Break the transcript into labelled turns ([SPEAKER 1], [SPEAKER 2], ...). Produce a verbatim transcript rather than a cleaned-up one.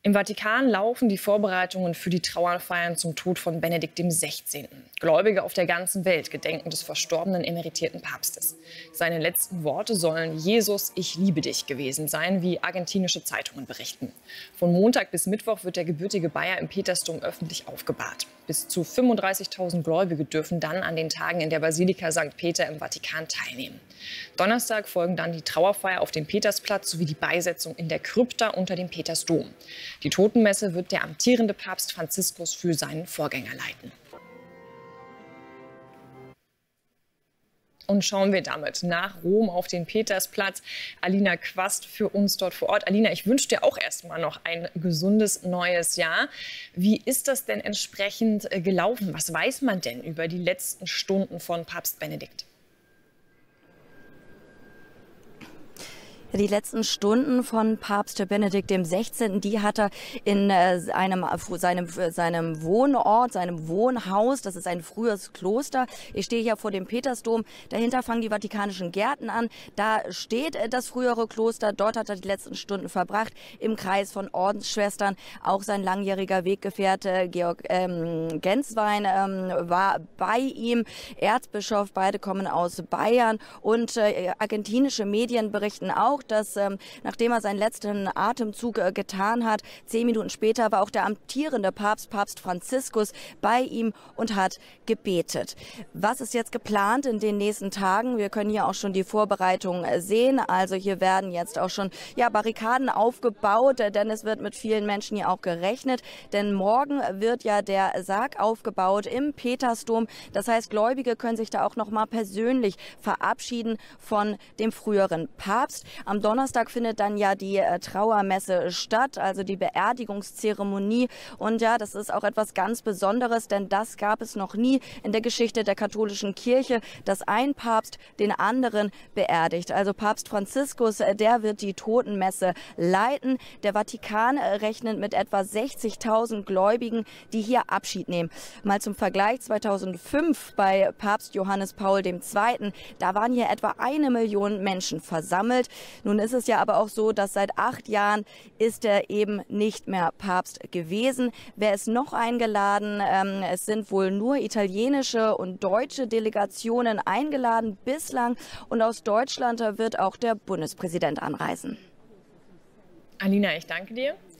[SPEAKER 1] Im Vatikan laufen die Vorbereitungen für die Trauerfeiern zum Tod von Benedikt dem Sechzehnten. Gläubige auf der ganzen Welt gedenken des verstorbenen emeritierten Papstes. Seine letzten Worte sollen „Jesus, ich liebe dich" gewesen sein, wie argentinische Zeitungen berichten. Von Montag bis Mittwoch wird der gebürtige Bayer im Petersdom öffentlich aufgebahrt. Bis zu fünfunddreißigtausend Gläubige dürfen dann an den Tagen in der Basilika Sankt Peter im Vatikan teilnehmen. Donnerstag folgen dann die Trauerfeier auf dem Petersplatz sowie die Beisetzung in der Krypta unter dem Petersdom. Die Totenmesse wird der amtierende Papst Franziskus für seinen Vorgänger leiten. Und schauen wir damit nach Rom auf den Petersplatz. Alina Quast für uns dort vor Ort. Alina, ich wünsche dir auch erstmal noch ein gesundes neues Jahr. Wie ist das denn entsprechend gelaufen? Was weiß man denn über die letzten Stunden von Papst Benedikt?
[SPEAKER 2] Die letzten Stunden von Papst Benedikt dem Sechzehnten, die hat er in äh, einem, seinem, seinem Wohnort, seinem Wohnhaus. Das ist ein frühes Kloster. Ich stehe hier vor dem Petersdom. Dahinter fangen die Vatikanischen Gärten an. Da steht äh, das frühere Kloster. Dort hat er die letzten Stunden verbracht im Kreis von Ordensschwestern. Auch sein langjähriger Weggefährte Georg ähm, Genswein ähm, war bei ihm. Erzbischof, beide kommen aus Bayern. Und äh, argentinische Medien berichten auch, dass ähm, nachdem er seinen letzten Atemzug äh, getan hat, zehn Minuten später war auch der amtierende Papst, Papst Franziskus, bei ihm und hat gebetet. Was ist jetzt geplant in den nächsten Tagen? Wir können hier auch schon die Vorbereitungen äh, sehen. Also hier werden jetzt auch schon ja, Barrikaden aufgebaut, äh, denn es wird mit vielen Menschen hier auch gerechnet. Denn morgen wird ja der Sarg aufgebaut im Petersdom. Das heißt, Gläubige können sich da auch noch mal persönlich verabschieden von dem früheren Papst. Am Donnerstag findet dann ja die äh, Trauermesse statt, also die Beerdigungszeremonie. Und ja, das ist auch etwas ganz Besonderes, denn das gab es noch nie in der Geschichte der katholischen Kirche, dass ein Papst den anderen beerdigt. Also Papst Franziskus, äh, der wird die Totenmesse leiten. Der Vatikan äh, rechnet mit etwa sechzigtausend Gläubigen, die hier Abschied nehmen. Mal zum Vergleich, zweitausendfünf bei Papst Johannes Paul der Zweite., da waren hier etwa eine Million Menschen versammelt. Nun ist es ja aber auch so, dass seit acht Jahren ist er eben nicht mehr Papst gewesen. Wer ist noch eingeladen? Ähm, es sind wohl nur italienische und deutsche Delegationen eingeladen bislang. Und aus Deutschland wird auch der Bundespräsident anreisen.
[SPEAKER 1] Alina, ich danke dir.